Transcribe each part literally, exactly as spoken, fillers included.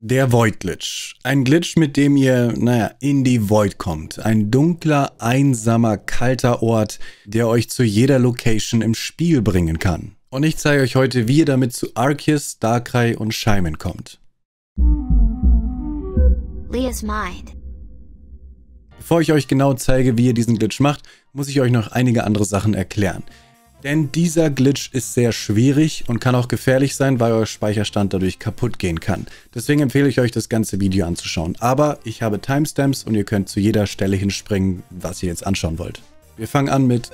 Der Void Glitch. Ein Glitch, mit dem ihr, naja, in die Void kommt. Ein dunkler, einsamer, kalter Ort, der euch zu jeder Location im Spiel bringen kann. Und ich zeige euch heute, wie ihr damit zu Arceus, Darkrai und Shaymin kommt. Leah's Mind. Bevor ich euch genau zeige, wie ihr diesen Glitch macht, muss ich euch noch einige andere Sachen erklären. Denn dieser Glitch ist sehr schwierig und kann auch gefährlich sein, weil euer Speicherstand dadurch kaputt gehen kann. Deswegen empfehle ich euch, das ganze Video anzuschauen. Aber ich habe Timestamps und ihr könnt zu jeder Stelle hinspringen, was ihr jetzt anschauen wollt. Wir fangen an mit...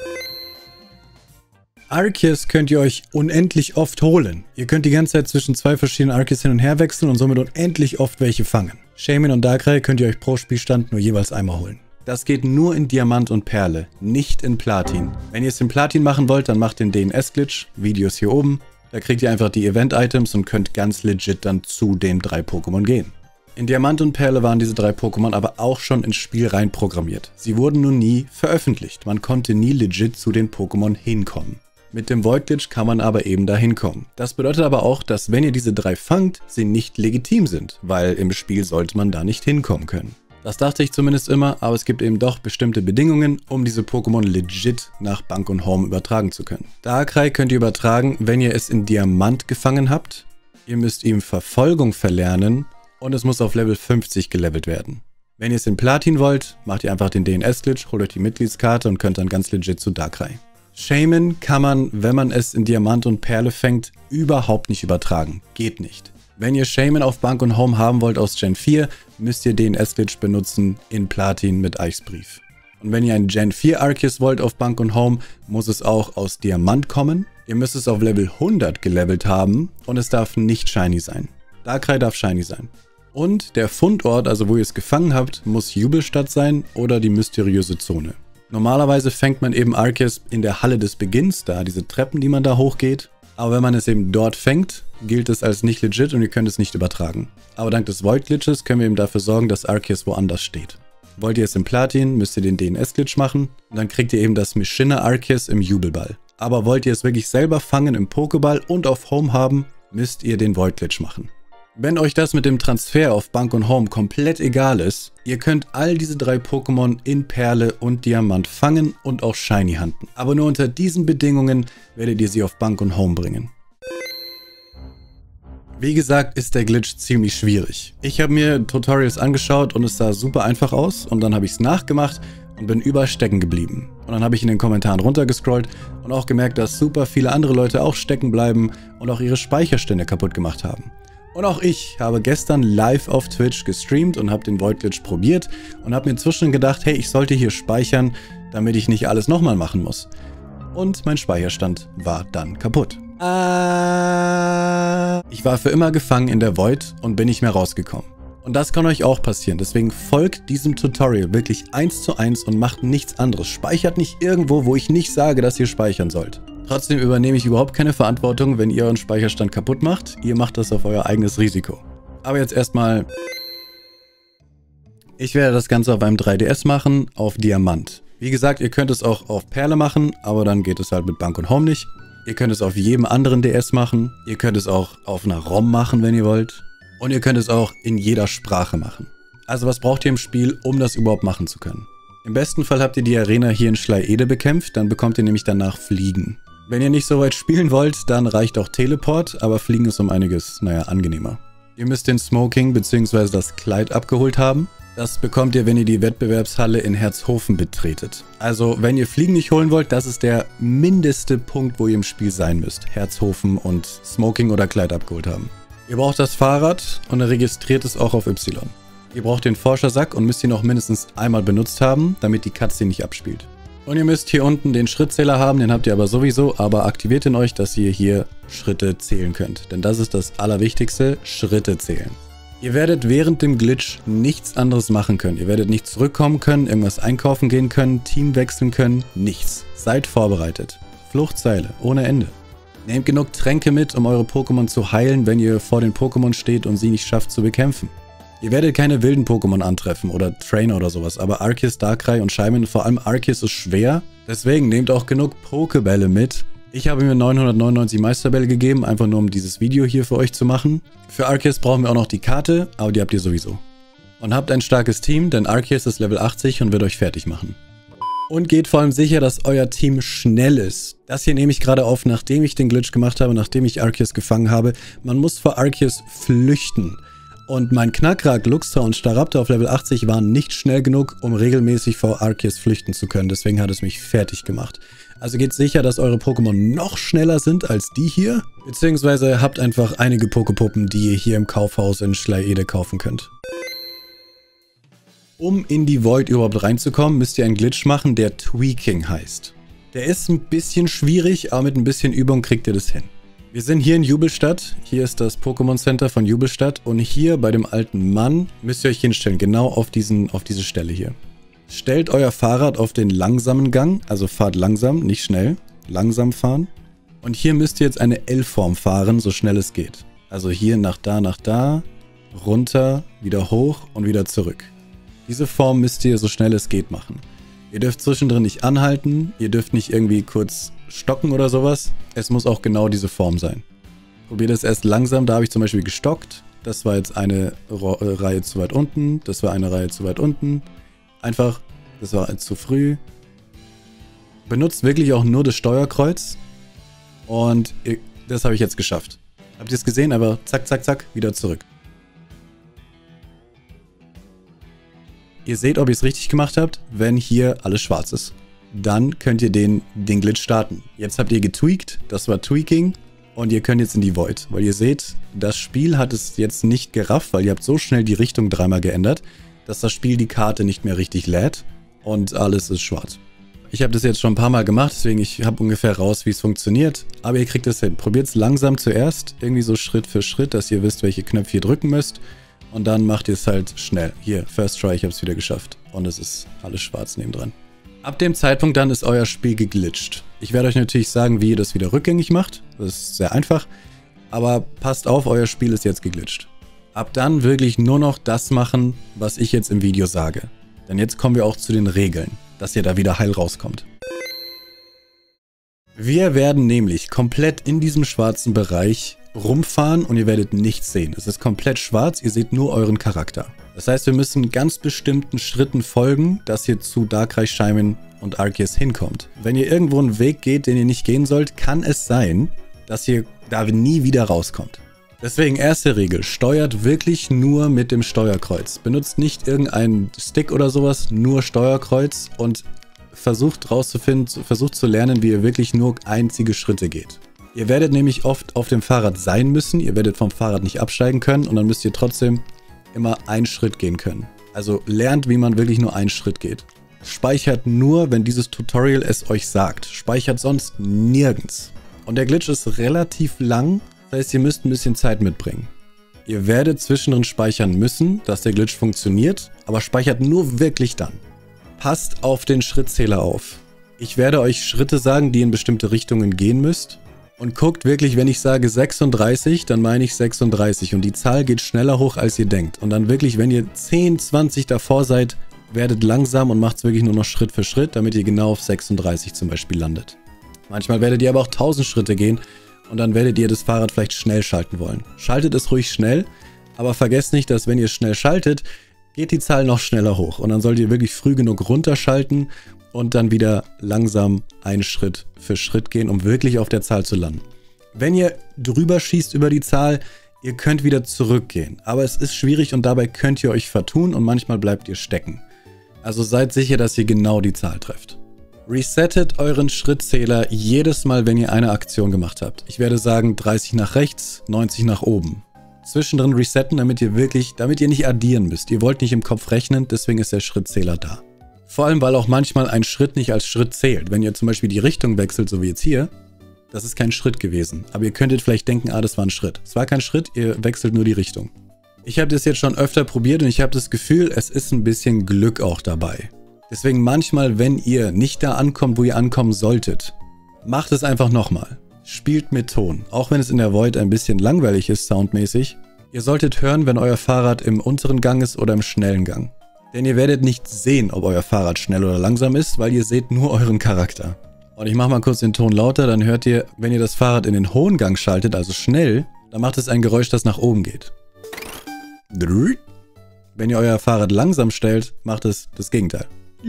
Arceus könnt ihr euch unendlich oft holen. Ihr könnt die ganze Zeit zwischen zwei verschiedenen Arceus hin und her wechseln und somit unendlich oft welche fangen. Shaymin und Darkrai könnt ihr euch pro Spielstand nur jeweils einmal holen. Das geht nur in Diamant und Perle, nicht in Platin. Wenn ihr es in Platin machen wollt, dann macht den D N S-Glitch, Videos hier oben. Da kriegt ihr einfach die Event-Items und könnt ganz legit dann zu den drei Pokémon gehen. In Diamant und Perle waren diese drei Pokémon aber auch schon ins Spiel rein programmiert. Sie wurden nur nie veröffentlicht. Man konnte nie legit zu den Pokémon hinkommen. Mit dem Void Glitch kann man aber eben da hinkommen. Das bedeutet aber auch, dass wenn ihr diese drei fangt, sie nicht legitim sind, weil im Spiel sollte man da nicht hinkommen können. Das dachte ich zumindest immer, aber es gibt eben doch bestimmte Bedingungen, um diese Pokémon legit nach Bank und Home übertragen zu können. Darkrai könnt ihr übertragen, wenn ihr es in Diamant gefangen habt. Ihr müsst ihm Verfolgung verlernen und es muss auf Level fünfzig gelevelt werden. Wenn ihr es in Platin wollt, macht ihr einfach den D N S-Glitch, holt euch die Mitgliedskarte und könnt dann ganz legit zu Darkrai. Shaymin kann man, wenn man es in Diamant und Perle fängt, überhaupt nicht übertragen. Geht nicht. Wenn ihr Shaymin auf Bank und Home haben wollt aus Gen vier, müsst ihr D N S-Glitch benutzen in Platin mit Eichsbrief. Und wenn ihr einen Gen vier Arceus wollt auf Bank und Home, muss es auch aus Diamant kommen. Ihr müsst es auf Level hundert gelevelt haben und es darf nicht Shiny sein. Darkrai darf Shiny sein. Und der Fundort, also wo ihr es gefangen habt, muss Jubelstadt sein oder die mysteriöse Zone. Normalerweise fängt man eben Arceus in der Halle des Beginns, da diese Treppen, die man da hochgeht. Aber wenn man es eben dort fängt, gilt es als nicht legit und ihr könnt es nicht übertragen. Aber dank des Void Glitches können wir eben dafür sorgen, dass Arceus woanders steht. Wollt ihr es im Platin, müsst ihr den D N S-Glitch machen und dann kriegt ihr eben das Mischinne Arceus im Jubelball. Aber wollt ihr es wirklich selber fangen im Pokéball und auf Home haben, müsst ihr den Void Glitch machen. Wenn euch das mit dem Transfer auf Bank und Home komplett egal ist, ihr könnt all diese drei Pokémon in Perle und Diamant fangen und auch Shiny hunten. Aber nur unter diesen Bedingungen werdet ihr sie auf Bank und Home bringen. Wie gesagt, ist der Glitch ziemlich schwierig. Ich habe mir Tutorials angeschaut und es sah super einfach aus und dann habe ich es nachgemacht und bin überall stecken geblieben. Und dann habe ich in den Kommentaren runtergescrollt und auch gemerkt, dass super viele andere Leute auch stecken bleiben und auch ihre Speicherstände kaputt gemacht haben. Und auch ich habe gestern live auf Twitch gestreamt und habe den Void Glitch probiert und habe mir inzwischen gedacht, hey, ich sollte hier speichern, damit ich nicht alles nochmal machen muss. Und mein Speicherstand war dann kaputt. Ah. Ich war für immer gefangen in der Void und bin nicht mehr rausgekommen. Und das kann euch auch passieren, deswegen folgt diesem Tutorial wirklich eins zu eins und macht nichts anderes. Speichert nicht irgendwo, wo ich nicht sage, dass ihr speichern sollt. Trotzdem übernehme ich überhaupt keine Verantwortung, wenn ihr euren Speicherstand kaputt macht. Ihr macht das auf euer eigenes Risiko. Aber jetzt erstmal... Ich werde das Ganze auf einem drei D S machen, auf Diamant. Wie gesagt, ihr könnt es auch auf Perle machen, aber dann geht es halt mit Bank und Home nicht. Ihr könnt es auf jedem anderen D S machen. Ihr könnt es auch auf einer ROM machen, wenn ihr wollt. Und ihr könnt es auch in jeder Sprache machen. Also was braucht ihr im Spiel, um das überhaupt machen zu können? Im besten Fall habt ihr die Arena hier in Schleiede bekämpft, dann bekommt ihr nämlich danach Fliegen. Wenn ihr nicht so weit spielen wollt, dann reicht auch Teleport, aber Fliegen ist um einiges, naja, angenehmer. Ihr müsst den Smoking bzw. das Kleid abgeholt haben. Das bekommt ihr, wenn ihr die Wettbewerbshalle in Herzhofen betretet. Also, wenn ihr Fliegen nicht holen wollt, das ist der mindeste Punkt, wo ihr im Spiel sein müsst. Herzhofen und Smoking oder Kleid abgeholt haben. Ihr braucht das Fahrrad und registriert es auch auf Y. Ihr braucht den Forschersack und müsst ihn auch mindestens einmal benutzt haben, damit die Cutscene nicht abspielt. Und ihr müsst hier unten den Schrittzähler haben, den habt ihr aber sowieso, aber aktiviert ihn euch, dass ihr hier Schritte zählen könnt. Denn das ist das Allerwichtigste, Schritte zählen. Ihr werdet während dem Glitch nichts anderes machen können. Ihr werdet nicht zurückkommen können, irgendwas einkaufen gehen können, Team wechseln können, nichts. Seid vorbereitet. Fluchtseile, ohne Ende. Nehmt genug Tränke mit, um eure Pokémon zu heilen, wenn ihr vor den Pokémon steht und sie nicht schafft zu bekämpfen. Ihr werdet keine wilden Pokémon antreffen oder Trainer oder sowas, aber Arceus, Darkrai und Shaymin, vor allem Arceus ist schwer. Deswegen nehmt auch genug Pokébälle mit, Ich habe mir neunhundertneunundneunzig Meisterbälle gegeben, einfach nur um dieses Video hier für euch zu machen. Für Arceus brauchen wir auch noch die Karte, aber die habt ihr sowieso. Und habt ein starkes Team, denn Arceus ist Level achtzig und wird euch fertig machen. Und geht vor allem sicher, dass euer Team schnell ist. Das hier nehme ich gerade auf, nachdem ich den Glitch gemacht habe, nachdem ich Arceus gefangen habe. Man muss vor Arceus flüchten. Und mein Knackrack, Luxra und Staraptor auf Level achtzig waren nicht schnell genug, um regelmäßig vor Arceus flüchten zu können. Deswegen hat es mich fertig gemacht. Also geht sicher, dass eure Pokémon noch schneller sind als die hier. Beziehungsweise habt einfach einige Poképuppen, die ihr hier im Kaufhaus in Schleierede kaufen könnt. Um in die Void überhaupt reinzukommen, müsst ihr einen Glitch machen, der Tweaking heißt. Der ist ein bisschen schwierig, aber mit ein bisschen Übung kriegt ihr das hin. Wir sind hier in Jubelstadt. Hier ist das Pokémon Center von Jubelstadt. Und hier bei dem alten Mann müsst ihr euch hinstellen, genau auf, diesen, auf diese Stelle hier. Stellt euer Fahrrad auf den langsamen Gang, also fahrt langsam, nicht schnell, langsam fahren. Und hier müsst ihr jetzt eine L-Form fahren, so schnell es geht. Also hier nach da, nach da, runter, wieder hoch und wieder zurück. Diese Form müsst ihr so schnell es geht machen. Ihr dürft zwischendrin nicht anhalten, ihr dürft nicht irgendwie kurz stocken oder sowas. Es muss auch genau diese Form sein. Probiert es erst langsam, da habe ich zum Beispiel gestockt. Das war jetzt eine Reihe zu weit unten, das war eine Reihe zu weit unten. Einfach, das war zu früh. Benutzt wirklich auch nur das Steuerkreuz. Und das habe ich jetzt geschafft. Habt ihr es gesehen? Aber zack, zack, zack, wieder zurück. Ihr seht, ob ihr es richtig gemacht habt, wenn hier alles schwarz ist. Dann könnt ihr den, den Glitch starten. Jetzt habt ihr getweakt, das war Tweaking. Und ihr könnt jetzt in die Void. Weil ihr seht, das Spiel hat es jetzt nicht gerafft, weil ihr habt so schnell die Richtung dreimal geändert, dass das Spiel die Karte nicht mehr richtig lädt. Und alles ist schwarz. Ich habe das jetzt schon ein paar Mal gemacht, deswegen ich habe ungefähr raus, wie es funktioniert. Aber ihr kriegt es hin. Probiert es langsam zuerst, irgendwie so Schritt für Schritt, dass ihr wisst, welche Knöpfe ihr drücken müsst. Und dann macht ihr es halt schnell. Hier, First Try, ich habe es wieder geschafft. Und es ist alles schwarz nebendran. Ab dem Zeitpunkt dann ist euer Spiel geglitscht. Ich werde euch natürlich sagen, wie ihr das wieder rückgängig macht. Das ist sehr einfach. Aber passt auf, euer Spiel ist jetzt geglitscht. Ab dann wirklich nur noch das machen, was ich jetzt im Video sage. Denn jetzt kommen wir auch zu den Regeln, dass ihr da wieder heil rauskommt. Wir werden nämlich komplett in diesem schwarzen Bereich rumfahren und ihr werdet nichts sehen. Es ist komplett schwarz, ihr seht nur euren Charakter. Das heißt, wir müssen ganz bestimmten Schritten folgen, dass ihr zu Darkrai, Shaymin und Arceus hinkommt. Wenn ihr irgendwo einen Weg geht, den ihr nicht gehen sollt, kann es sein, dass ihr da nie wieder rauskommt. Deswegen erste Regel, steuert wirklich nur mit dem Steuerkreuz. Benutzt nicht irgendeinen Stick oder sowas, nur Steuerkreuz und versucht rauszufinden, versucht zu lernen, wie ihr wirklich nur einzige Schritte geht. Ihr werdet nämlich oft auf dem Fahrrad sein müssen, ihr werdet vom Fahrrad nicht absteigen können und dann müsst ihr trotzdem immer einen Schritt gehen können. Also lernt, wie man wirklich nur einen Schritt geht. Speichert nur, wenn dieses Tutorial es euch sagt. Speichert sonst nirgends. Und der Glitch ist relativ lang, das heißt, ihr müsst ein bisschen Zeit mitbringen. Ihr werdet zwischendrin speichern müssen, dass der Glitch funktioniert, aber speichert nur wirklich dann. Passt auf den Schrittzähler auf. Ich werde euch Schritte sagen, die ihr in bestimmte Richtungen gehen müsst. Und guckt wirklich, wenn ich sage sechsunddreißig, dann meine ich sechsunddreißig. Und die Zahl geht schneller hoch, als ihr denkt. Und dann wirklich, wenn ihr zehn, zwanzig davor seid, werdet langsam und macht es wirklich nur noch Schritt für Schritt, damit ihr genau auf sechsunddreißig zum Beispiel landet. Manchmal werdet ihr aber auch tausend Schritte gehen und dann werdet ihr das Fahrrad vielleicht schnell schalten wollen. Schaltet es ruhig schnell, aber vergesst nicht, dass wenn ihr schnell schaltet, geht die Zahl noch schneller hoch. Und dann solltet ihr wirklich früh genug runterschalten und dann wieder langsam einen Schritt für Schritt gehen, um wirklich auf der Zahl zu landen. Wenn ihr drüber schießt über die Zahl, ihr könnt wieder zurückgehen. Aber es ist schwierig und dabei könnt ihr euch vertun und manchmal bleibt ihr stecken. Also seid sicher, dass ihr genau die Zahl trefft. Resettet euren Schrittzähler jedes Mal, wenn ihr eine Aktion gemacht habt. Ich werde sagen dreißig nach rechts, neunzig nach oben. Zwischendrin resetten, damit ihr wirklich, damit ihr nicht addieren müsst. Ihr wollt nicht im Kopf rechnen, deswegen ist der Schrittzähler da. Vor allem, weil auch manchmal ein Schritt nicht als Schritt zählt. Wenn ihr zum Beispiel die Richtung wechselt, so wie jetzt hier, das ist kein Schritt gewesen. Aber ihr könntet vielleicht denken, ah, das war ein Schritt. Es war kein Schritt, ihr wechselt nur die Richtung. Ich habe das jetzt schon öfter probiert und ich habe das Gefühl, es ist ein bisschen Glück auch dabei. Deswegen manchmal, wenn ihr nicht da ankommt, wo ihr ankommen solltet, macht es einfach nochmal. Spielt mit Ton. Auch wenn es in der Void ein bisschen langweilig ist, soundmäßig. Ihr solltet hören, wenn euer Fahrrad im unteren Gang ist oder im schnellen Gang. Denn ihr werdet nicht sehen, ob euer Fahrrad schnell oder langsam ist, weil ihr seht nur euren Charakter. Und ich mache mal kurz den Ton lauter, dann hört ihr, wenn ihr das Fahrrad in den hohen Gang schaltet, also schnell, dann macht es ein Geräusch, das nach oben geht. Wenn ihr euer Fahrrad langsam stellt, macht es das Gegenteil.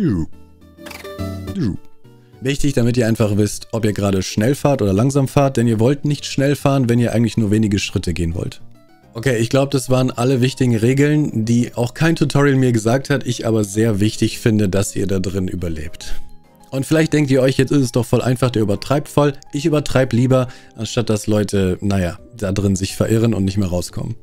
Wichtig, damit ihr einfach wisst, ob ihr gerade schnell fahrt oder langsam fahrt, denn ihr wollt nicht schnell fahren, wenn ihr eigentlich nur wenige Schritte gehen wollt. Okay, ich glaube, das waren alle wichtigen Regeln, die auch kein Tutorial mir gesagt hat, ich aber sehr wichtig finde, dass ihr da drin überlebt. Und vielleicht denkt ihr euch, jetzt ist es doch voll einfach, der übertreibt voll. Ich übertreibe lieber, anstatt dass Leute, naja, da drin sich verirren und nicht mehr rauskommen.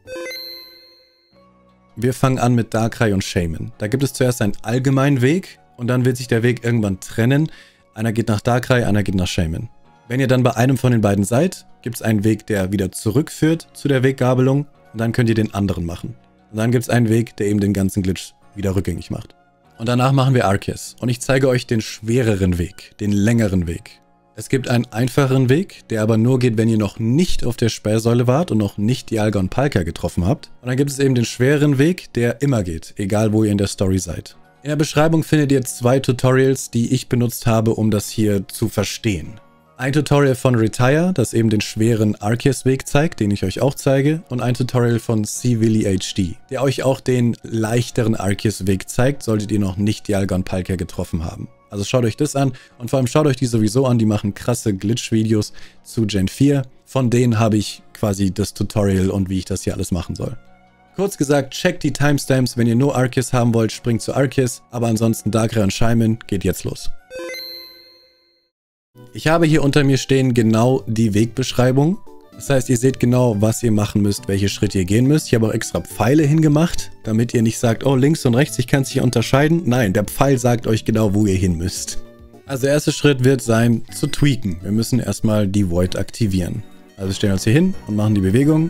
Wir fangen an mit Darkrai und Shaymin. Da gibt es zuerst einen allgemeinen Weg und dann wird sich der Weg irgendwann trennen. Einer geht nach Darkrai, einer geht nach Shaymin. Wenn ihr dann bei einem von den beiden seid, gibt es einen Weg, der wieder zurückführt zu der Weggabelung und dann könnt ihr den anderen machen. Und dann gibt es einen Weg, der eben den ganzen Glitch wieder rückgängig macht. Und danach machen wir Arceus und ich zeige euch den schwereren Weg, den längeren Weg. Es gibt einen einfacheren Weg, der aber nur geht, wenn ihr noch nicht auf der Sperrsäule wart und noch nicht Dialga und Palkia getroffen habt. Und dann gibt es eben den schwereren Weg, der immer geht, egal wo ihr in der Story seid. In der Beschreibung findet ihr zwei Tutorials, die ich benutzt habe, um das hier zu verstehen. Ein Tutorial von Retire, das eben den schweren Arceus-Weg zeigt, den ich euch auch zeige. Und ein Tutorial von C-Willy H D, der euch auch den leichteren Arceus-Weg zeigt, solltet ihr noch nicht Dialga und Palkia getroffen haben. Also schaut euch das an und vor allem schaut euch die sowieso an, die machen krasse Glitch-Videos zu Gen vier. Von denen habe ich quasi das Tutorial und wie ich das hier alles machen soll. Kurz gesagt, checkt die Timestamps, wenn ihr nur Arceus haben wollt, springt zu Arceus, aber ansonsten Darkrai und Shaymin geht jetzt los. Ich habe hier unter mir stehen genau die Wegbeschreibung. Das heißt, ihr seht genau, was ihr machen müsst, welche Schritte ihr gehen müsst. Ich habe auch extra Pfeile hingemacht, damit ihr nicht sagt, oh, links und rechts, ich kann es hier unterscheiden. Nein, der Pfeil sagt euch genau, wo ihr hin müsst. Also der erste Schritt wird sein, zu tweaken. Wir müssen erstmal die Void aktivieren. Also wir stellen uns hier hin und machen die Bewegung.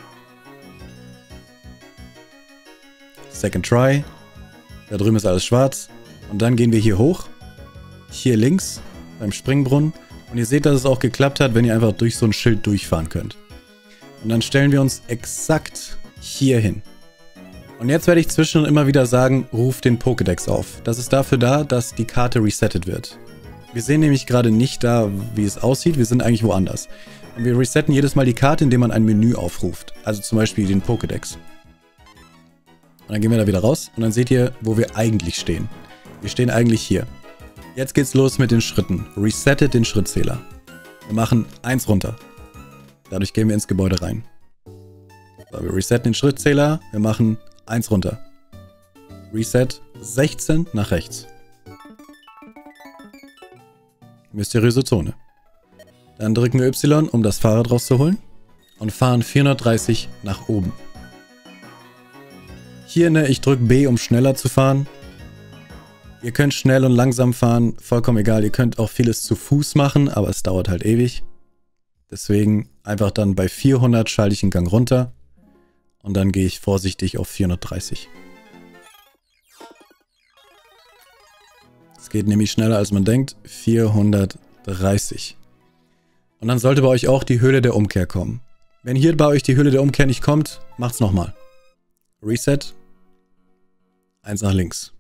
Second try. Da drüben ist alles schwarz. Und dann gehen wir hier hoch. Hier links beim Springbrunnen. Und ihr seht, dass es auch geklappt hat, wenn ihr einfach durch so ein Schild durchfahren könnt. Und dann stellen wir uns exakt hier hin. Und jetzt werde ich zwischendurch immer wieder sagen, ruft den Pokédex auf. Das ist dafür da, dass die Karte resettet wird. Wir sehen nämlich gerade nicht da, wie es aussieht. Wir sind eigentlich woanders. Und wir resetten jedes Mal die Karte, indem man ein Menü aufruft. Also zum Beispiel den Pokédex. Und dann gehen wir da wieder raus und dann seht ihr, wo wir eigentlich stehen. Wir stehen eigentlich hier. Jetzt geht's los mit den Schritten. Resettet den Schrittzähler. Wir machen eins runter. Dadurch gehen wir ins Gebäude rein. So, wir resetten den Schrittzähler. Wir machen eins runter. Reset sechzehn nach rechts. Mysteriöse Zone. Dann drücken wir Y, um das Fahrrad rauszuholen. Und fahren vierhundertdreißig nach oben. Hier, ne, ich drücke B, um schneller zu fahren. Ihr könnt schnell und langsam fahren, vollkommen egal. Ihr könnt auch vieles zu Fuß machen, aber es dauert halt ewig. Deswegen einfach dann bei vierhundert schalte ich den Gang runter. Und dann gehe ich vorsichtig auf vierhundertdreißig. Es geht nämlich schneller als man denkt. vierhundertdreißig. Und dann sollte bei euch auch die Höhle der Umkehr kommen. Wenn hier bei euch die Höhle der Umkehr nicht kommt, macht's nochmal. Reset. Eins nach links.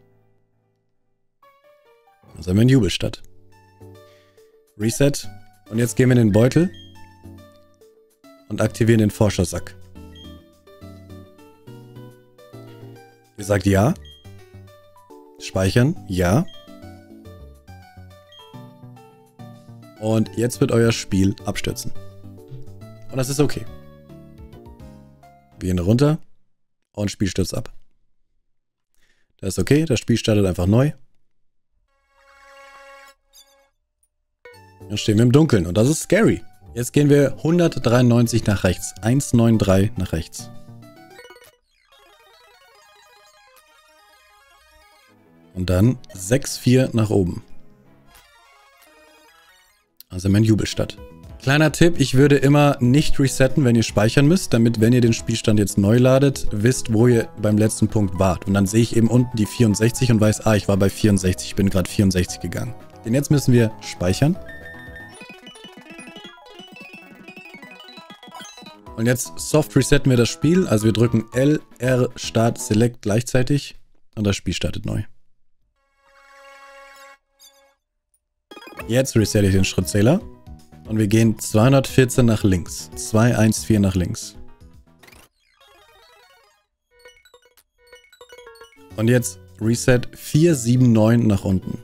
Also haben wir in Jubelstadt. Reset. Und jetzt gehen wir in den Beutel. Und aktivieren den Forschersack. Ihr sagt ja. Speichern. Ja. Und jetzt wird euer Spiel abstürzen. Und das ist okay. Wir gehen runter. Und Spiel stürzt ab. Das ist okay. Das Spiel startet einfach neu. Dann stehen wir im Dunkeln und das ist scary. Jetzt gehen wir hundertdreiundneunzig nach rechts. hundertdreiundneunzig nach rechts. Und dann sechs vier nach oben. Also mein Jubelstadt. Kleiner Tipp, ich würde immer nicht resetten, wenn ihr speichern müsst, damit, wenn ihr den Spielstand jetzt neu ladet, wisst, wo ihr beim letzten Punkt wart. Und dann sehe ich eben unten die vierundsechzig und weiß, ah, ich war bei vierundsechzig, ich bin gerade vierundsechzig gegangen. Denn jetzt müssen wir speichern. Und jetzt soft resetten wir das Spiel, also wir drücken L, R, Start, Select gleichzeitig und das Spiel startet neu. Jetzt resette ich den Schrittzähler. Und wir gehen zweihundertvierzehn nach links. zweihundertvierzehn nach links. Und jetzt Reset vierhundertneunundsiebzig nach unten.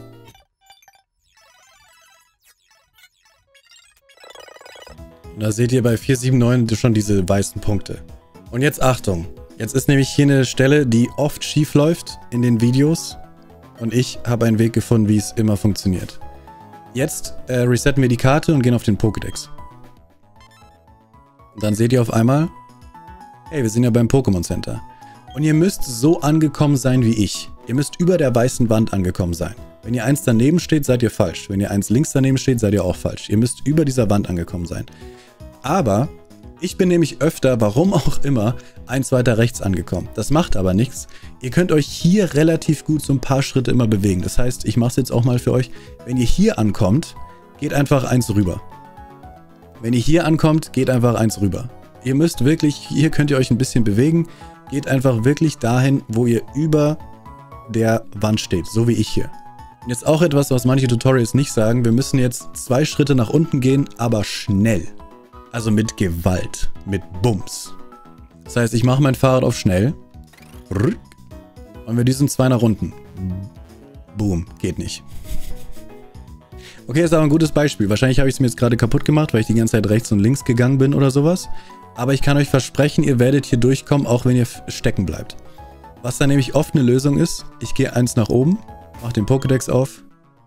Und da seht ihr bei vierhundertneunundsiebzig schon diese weißen Punkte. Und jetzt Achtung. Jetzt ist nämlich hier eine Stelle, die oft schief läuft in den Videos. Und ich habe einen Weg gefunden, wie es immer funktioniert. Jetzt äh, resetten wir die Karte und gehen auf den Pokédex. Und dann seht ihr auf einmal, hey, wir sind ja beim Pokémon Center. Und ihr müsst so angekommen sein wie ich. Ihr müsst über der weißen Wand angekommen sein. Wenn ihr eins daneben steht, seid ihr falsch. Wenn ihr eins links daneben steht, seid ihr auch falsch. Ihr müsst über dieser Wand angekommen sein. Aber ich bin nämlich öfter, warum auch immer, eins weiter rechts angekommen. Das macht aber nichts. Ihr könnt euch hier relativ gut so ein paar Schritte immer bewegen. Das heißt, ich mache es jetzt auch mal für euch. Wenn ihr hier ankommt, geht einfach eins rüber. Wenn ihr hier ankommt, geht einfach eins rüber. Ihr müsst wirklich, hier könnt ihr euch ein bisschen bewegen. Geht einfach wirklich dahin, wo ihr über der Wand steht, so wie ich hier. Und jetzt auch etwas, was manche Tutorials nicht sagen. Wir müssen jetzt zwei Schritte nach unten gehen, aber schnell. Also mit Gewalt, mit Bums. Das heißt, ich mache mein Fahrrad auf schnell. Und wir düsen zwei nach unten. Boom, geht nicht. Okay, ist aber ein gutes Beispiel. Wahrscheinlich habe ich es mir jetzt gerade kaputt gemacht, weil ich die ganze Zeit rechts und links gegangen bin oder sowas. Aber ich kann euch versprechen, ihr werdet hier durchkommen, auch wenn ihr stecken bleibt. Was dann nämlich oft eine Lösung ist, ich gehe eins nach oben, mache den Pokédex auf.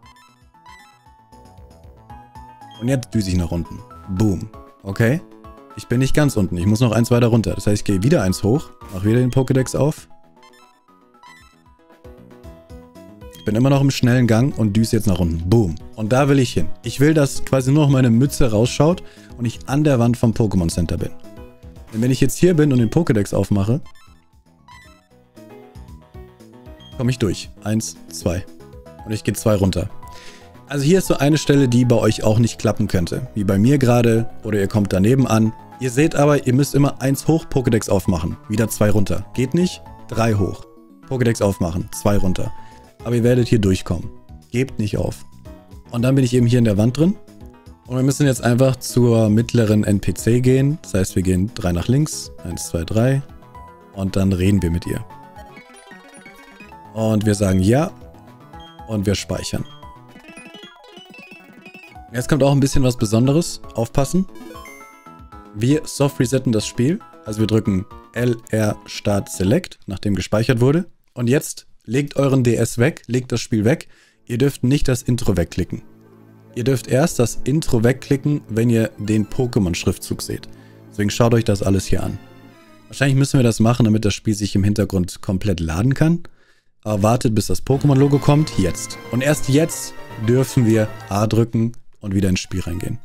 Und jetzt düse ich nach unten. Boom. Okay? Ich bin nicht ganz unten, ich muss noch eins weiter runter. Das heißt, ich gehe wieder eins hoch, mache wieder den Pokédex auf. Ich bin immer noch im schnellen Gang und düse jetzt nach unten. Boom. Und da will ich hin. Ich will, dass quasi nur noch meine Mütze rausschaut und ich an der Wand vom Pokémon Center bin. Denn wenn ich jetzt hier bin und den Pokédex aufmache, komme ich durch. Eins, zwei. Und ich gehe zwei runter. Also hier ist so eine Stelle, die bei euch auch nicht klappen könnte. Wie bei mir gerade. Oder ihr kommt daneben an. Ihr seht aber, ihr müsst immer eins hoch, Pokédex aufmachen. Wieder zwei runter. Geht nicht? Drei hoch. Pokédex aufmachen. Zwei runter. Aber ihr werdet hier durchkommen. Gebt nicht auf. Und dann bin ich eben hier in der Wand drin. Und wir müssen jetzt einfach zur mittleren N P C gehen. Das heißt, wir gehen drei nach links. Eins, zwei, drei. Und dann reden wir mit ihr. Und wir sagen ja. Und wir speichern. Jetzt kommt auch ein bisschen was Besonderes. Aufpassen. Wir soft resetten das Spiel. Also wir drücken L R Start Select, nachdem gespeichert wurde. Und jetzt legt euren D S weg, legt das Spiel weg. Ihr dürft nicht das Intro wegklicken. Ihr dürft erst das Intro wegklicken, wenn ihr den Pokémon-Schriftzug seht. Deswegen schaut euch das alles hier an. Wahrscheinlich müssen wir das machen, damit das Spiel sich im Hintergrund komplett laden kann. Aber wartet, bis das Pokémon-Logo kommt. Jetzt. Und erst jetzt dürfen wir A drücken und wieder ins Spiel reingehen.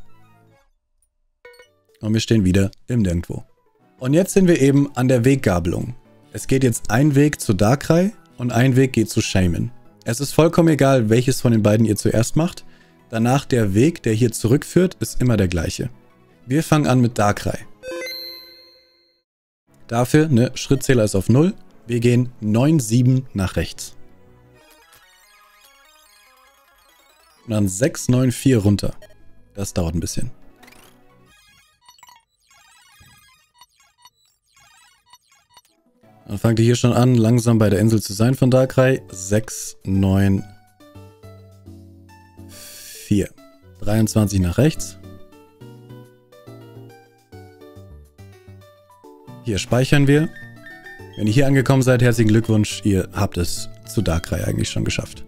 Und wir stehen wieder im Nirgendwo. Und jetzt sind wir eben an der Weggabelung. Es geht jetzt ein Weg zu Darkrai und ein Weg geht zu Shaymin. Es ist vollkommen egal, welches von den beiden ihr zuerst macht. Danach der Weg, der hier zurückführt, ist immer der gleiche. Wir fangen an mit Darkrai. Dafür, ne, Schrittzähler ist auf null. Wir gehen neun sieben nach rechts. Und dann sechs neun vier runter. Das dauert ein bisschen. Dann fangt ihr hier schon an, langsam bei der Insel zu sein von Darkrai. sechs neun vier. dreiundzwanzig nach rechts. Hier speichern wir. Wenn ihr hier angekommen seid, herzlichen Glückwunsch. Ihr habt es zu Darkrai eigentlich schon geschafft.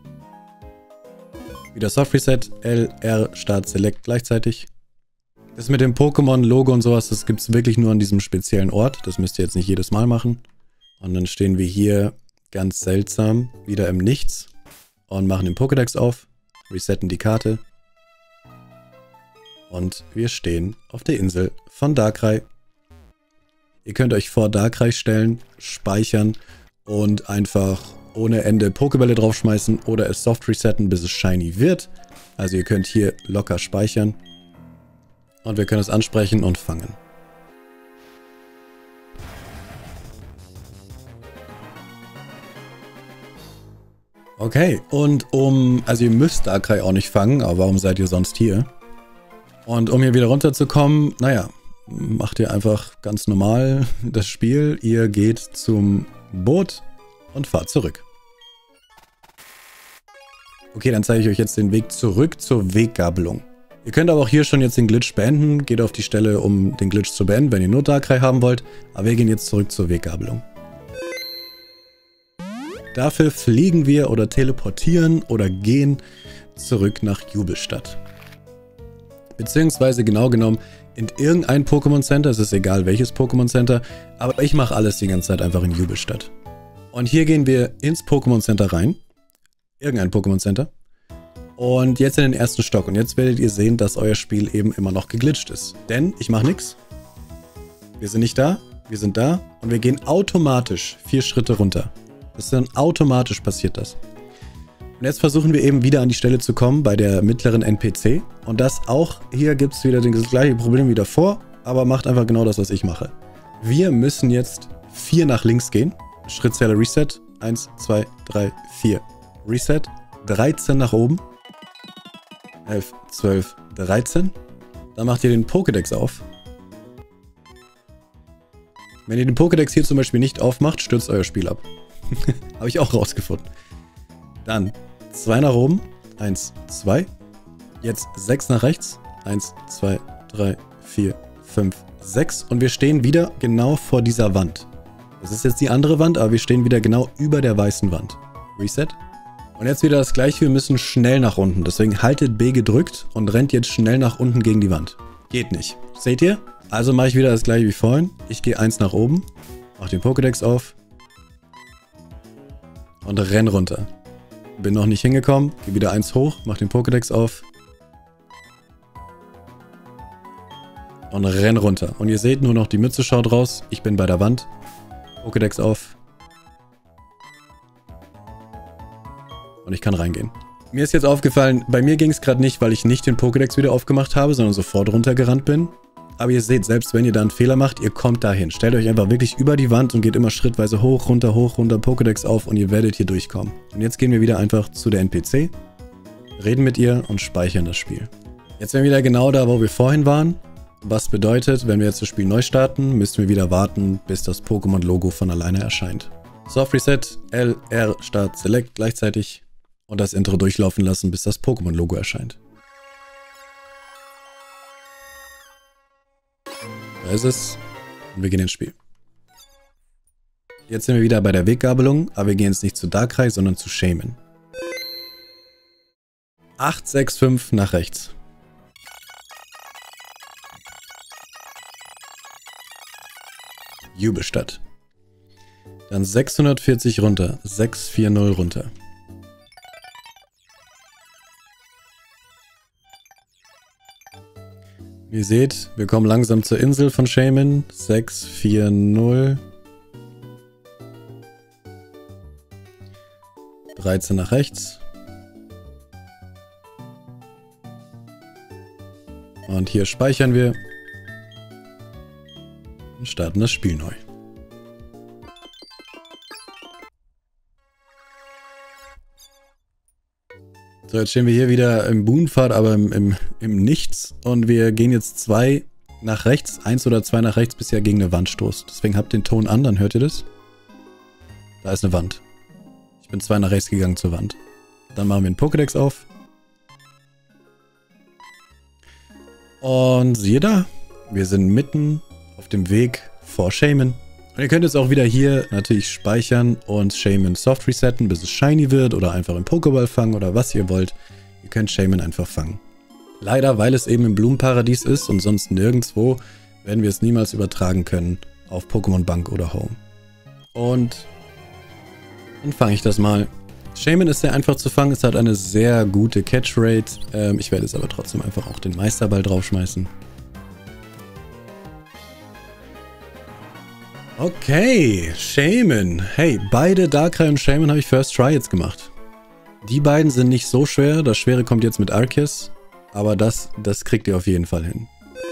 Wieder Soft Reset, L, R, Start, Select gleichzeitig. Das mit dem Pokémon-Logo und sowas, das gibt es wirklich nur an diesem speziellen Ort. Das müsst ihr jetzt nicht jedes Mal machen. Und dann stehen wir hier ganz seltsam wieder im Nichts und machen den Pokédex auf, resetten die Karte. Und wir stehen auf der Insel von Darkrai. Ihr könnt euch vor Darkrai stellen, speichern und einfach ohne Ende Pokébälle draufschmeißen oder es soft resetten, bis es shiny wird. Also ihr könnt hier locker speichern. Und wir können es ansprechen und fangen. Okay, und um, also ihr müsst Darkrai auch nicht fangen, aber warum seid ihr sonst hier? Und um hier wieder runterzukommen, naja, macht ihr einfach ganz normal das Spiel. Ihr geht zum Boot und fahrt zurück. Okay, dann zeige ich euch jetzt den Weg zurück zur Weggabelung. Ihr könnt aber auch hier schon jetzt den Glitch beenden. Geht auf die Stelle, um den Glitch zu beenden, wenn ihr nur Darkrai haben wollt. Aber wir gehen jetzt zurück zur Weggabelung. Dafür fliegen wir oder teleportieren oder gehen zurück nach Jubelstadt. Beziehungsweise genau genommen in irgendein Pokémon Center. Es ist egal welches Pokémon Center. Aber ich mache alles die ganze Zeit einfach in Jubelstadt. Und hier gehen wir ins Pokémon Center rein. Irgendein Pokémon Center. Und jetzt in den ersten Stock. Und jetzt werdet ihr sehen, dass euer Spiel eben immer noch geglitscht ist. Denn ich mache nichts. Wir sind nicht da. Wir sind da. Und wir gehen automatisch vier Schritte runter. Das ist dann automatisch passiert das. Und jetzt versuchen wir eben wieder an die Stelle zu kommen bei der mittleren N P C. Und das auch, hier gibt es wieder das gleiche Problem wie davor. Aber macht einfach genau das, was ich mache. Wir müssen jetzt vier nach links gehen. Schrittzähler Reset. eins, zwei, drei, vier. Reset. dreizehn nach oben. elf, zwölf, dreizehn. Dann macht ihr den Pokédex auf. Wenn ihr den Pokédex hier zum Beispiel nicht aufmacht, stürzt euer Spiel ab. Habe ich auch rausgefunden. Dann zwei nach oben. eins, zwei. Jetzt sechs nach rechts. eins, zwei, drei, vier, fünf, sechs. Und wir stehen wieder genau vor dieser Wand. Das ist jetzt die andere Wand, aber wir stehen wieder genau über der weißen Wand. Reset. Und jetzt wieder das gleiche, wir müssen schnell nach unten. Deswegen haltet B gedrückt und rennt jetzt schnell nach unten gegen die Wand. Geht nicht. Seht ihr? Also mache ich wieder das gleiche wie vorhin. Ich gehe eins nach oben, mache den Pokédex auf und renn runter. Bin noch nicht hingekommen, gehe wieder eins hoch, mache den Pokédex auf und renn runter. Und ihr seht nur noch, die Mütze schaut raus. Ich bin bei der Wand. Pokédex auf. Und ich kann reingehen. Mir ist jetzt aufgefallen, bei mir ging es gerade nicht, weil ich nicht den Pokédex wieder aufgemacht habe, sondern sofort runtergerannt bin. Aber ihr seht, selbst wenn ihr da einen Fehler macht, ihr kommt dahin. Stellt euch einfach wirklich über die Wand und geht immer schrittweise hoch, runter, hoch, runter, Pokédex auf und ihr werdet hier durchkommen. Und jetzt gehen wir wieder einfach zu der N P C, reden mit ihr und speichern das Spiel. Jetzt sind wir wieder genau da, wo wir vorhin waren. Was bedeutet, wenn wir jetzt das Spiel neu starten, müssen wir wieder warten, bis das Pokémon-Logo von alleine erscheint. Soft Reset, L, R, Start, Select gleichzeitig. Und das Intro durchlaufen lassen, bis das Pokémon-Logo erscheint. Da ist es. Und wir gehen ins Spiel. Jetzt sind wir wieder bei der Weggabelung, aber wir gehen jetzt nicht zu Darkrai, sondern zu Shaymin. acht, sechs, fünf nach rechts. Jubelstadt. Dann sechshundertvierzig runter. sechs vier null runter. Ihr seht, wir kommen langsam zur Insel von Shaymin. sechs vier null. dreizehn nach rechts. Und hier speichern wir. Und starten das Spiel neu. So, jetzt stehen wir hier wieder im Boonpfad, aber im, im, im Nichts. Und wir gehen jetzt zwei nach rechts, eins oder zwei nach rechts, bis ihr gegen eine Wand stoßt. Deswegen habt den Ton an, dann hört ihr das. Da ist eine Wand. Ich bin zwei nach rechts gegangen zur Wand. Dann machen wir einen Pokédex auf. Und siehe da, wir sind mitten auf dem Weg vor Shaymin. Und ihr könnt jetzt auch wieder hier natürlich speichern und Shaymin soft resetten, bis es shiny wird oder einfach im Pokéball fangen oder was ihr wollt. Ihr könnt Shaymin einfach fangen. Leider, weil es eben im Blumenparadies ist und sonst nirgendwo, werden wir es niemals übertragen können auf Pokémon Bank oder Home. Und dann fange ich das mal. Shaymin ist sehr einfach zu fangen, es hat eine sehr gute Catch-Rate. Ähm, ich werde jetzt aber trotzdem einfach auch den Meisterball draufschmeißen. Okay, Shaymin. Hey, beide Darkrai und Shaymin habe ich First Try jetzt gemacht. Die beiden sind nicht so schwer. Das Schwere kommt jetzt mit Arceus. Aber das, das kriegt ihr auf jeden Fall hin.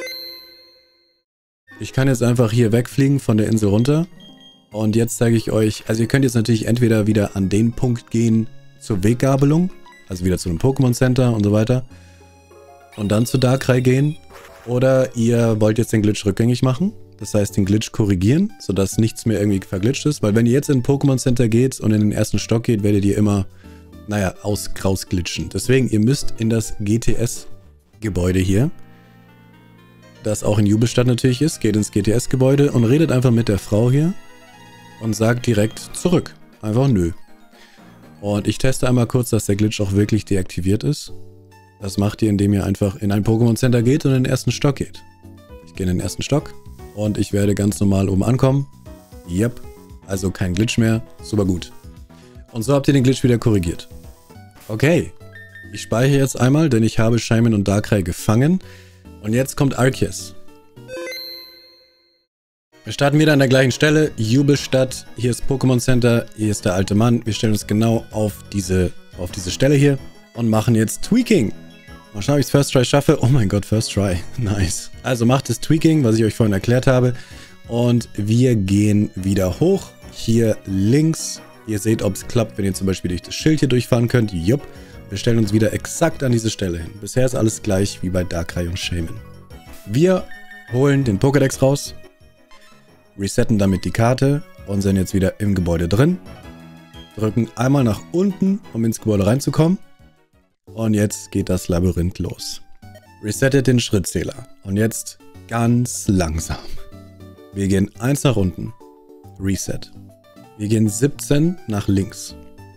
Ich kann jetzt einfach hier wegfliegen von der Insel runter. Und jetzt zeige ich euch, also ihr könnt jetzt natürlich entweder wieder an den Punkt gehen, zur Weggabelung, also wieder zu einem Pokémon Center und so weiter. Und dann zu Darkrai gehen. Oder ihr wollt jetzt den Glitch rückgängig machen. Das heißt, den Glitch korrigieren, sodass nichts mehr irgendwie verglitscht ist. Weil wenn ihr jetzt in ein Pokémon Center geht und in den ersten Stock geht, werdet ihr immer, naja, aus, rausglitschen. Deswegen, ihr müsst in das G T S-Gebäude hier, das auch in Jubelstadt natürlich ist, geht ins G T S-Gebäude und redet einfach mit der Frau hier und sagt direkt zurück. Einfach nö. Und ich teste einmal kurz, dass der Glitch auch wirklich deaktiviert ist. Das macht ihr, indem ihr einfach in ein Pokémon Center geht und in den ersten Stock geht. Ich gehe in den ersten Stock und ich werde ganz normal oben ankommen. Yep, also kein Glitch mehr. Super gut. Und so habt ihr den Glitch wieder korrigiert. Okay, ich speichere jetzt einmal, denn ich habe Shaymin und Darkrai gefangen. Und jetzt kommt Arceus. Wir starten wieder an der gleichen Stelle. Jubelstadt. Hier ist Pokémon Center. Hier ist der alte Mann. Wir stellen uns genau auf diese, auf diese Stelle hier und machen jetzt Tweaking. Mal schauen, ob ich es First Try schaffe. Oh mein Gott, First Try. Nice. Also macht das Tweaking, was ich euch vorhin erklärt habe. Und wir gehen wieder hoch. Hier links. Ihr seht, ob es klappt, wenn ihr zum Beispiel durch das Schild hier durchfahren könnt. Jupp. Wir stellen uns wieder exakt an diese Stelle hin. Bisher ist alles gleich wie bei Darkrai und Shaymin. Wir holen den Pokédex raus, resetten damit die Karte und sind jetzt wieder im Gebäude drin. Drücken einmal nach unten, um ins Gebäude reinzukommen. Und jetzt geht das Labyrinth los. Resettet den Schrittzähler. Und jetzt ganz langsam. Wir gehen eins nach unten. Reset. Wir gehen siebzehn nach links.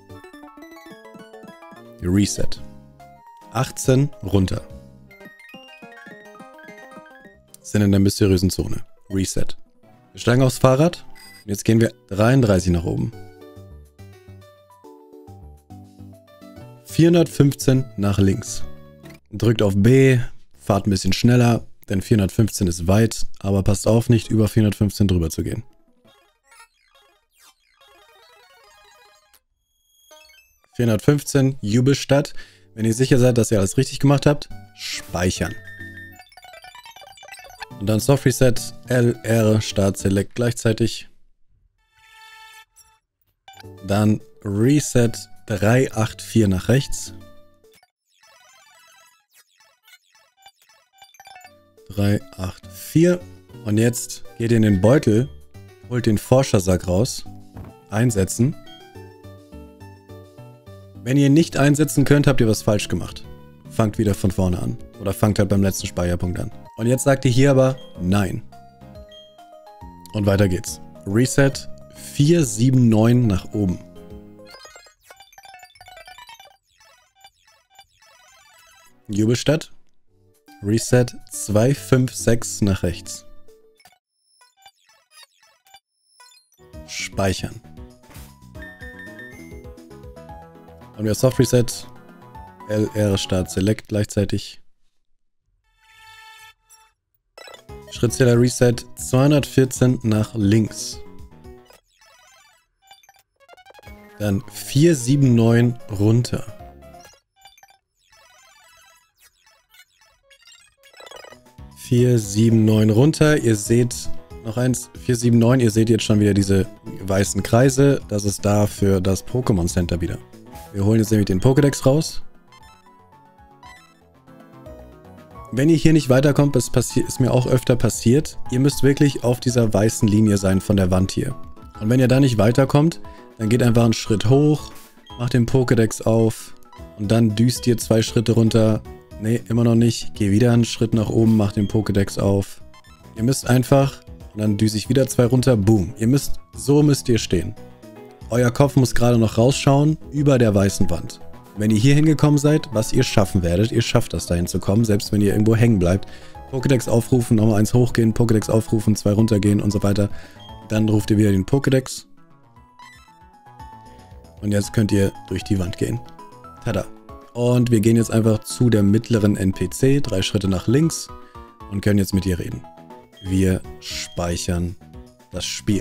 Reset. achtzehn runter. Sind in der mysteriösen Zone. Reset. Wir steigen aufs Fahrrad. Und jetzt gehen wir dreiunddreißig nach oben. vierhundertfünfzehn nach links. Drückt auf B. Fahrt ein bisschen schneller. Denn vierhundertfünfzehn ist weit. Aber passt auf, nicht über vierhundertfünfzehn drüber zu gehen. vierhundertfünfzehn, Jubelstadt. Wenn ihr sicher seid, dass ihr alles richtig gemacht habt, speichern. Und dann Soft Reset, L, R, Start, Select gleichzeitig. Dann Reset drei acht vier nach rechts. drei acht vier. Und jetzt geht ihr in den Beutel, holt den Forschersack raus, einsetzen. Wenn ihr ihn nicht einsetzen könnt, habt ihr was falsch gemacht. Fangt wieder von vorne an. Oder fangt halt beim letzten Speicherpunkt an. Und jetzt sagt ihr hier aber Nein. Und weiter geht's. Reset vier sieben neun nach oben. Jubelstadt. Reset zwei fünf sechs nach rechts. Speichern. Und wir Soft Reset, L, R, Start, Select gleichzeitig. Schrittzähler Reset zweihundertvierzehn nach links. Dann vier sieben neun runter. vier sieben neun runter. Ihr seht noch eins, vier sieben neun. Ihr seht jetzt schon wieder diese weißen Kreise. Das ist da für das Pokémon Center wieder. Wir holen jetzt nämlich den Pokédex raus. Wenn ihr hier nicht weiterkommt, das ist mir auch öfter passiert, ihr müsst wirklich auf dieser weißen Linie sein von der Wand hier. Und wenn ihr da nicht weiterkommt, dann geht einfach einen Schritt hoch, macht den Pokédex auf und dann düst ihr zwei Schritte runter. Ne, immer noch nicht. Geh wieder einen Schritt nach oben, macht den Pokédex auf. Ihr müsst einfach, und dann düse ich wieder zwei runter, boom. Ihr müsst, so müsst ihr stehen. Euer Kopf muss gerade noch rausschauen über der weißen Wand. Wenn ihr hier hingekommen seid, was ihr schaffen werdet, ihr schafft das dahin zu kommen, selbst wenn ihr irgendwo hängen bleibt. Pokédex aufrufen, nochmal eins hochgehen, Pokédex aufrufen, zwei runtergehen und so weiter. Dann ruft ihr wieder den Pokédex. Und jetzt könnt ihr durch die Wand gehen. Tada. Und wir gehen jetzt einfach zu der mittleren N P C, drei Schritte nach links und können jetzt mit ihr reden. Wir speichern das Spiel.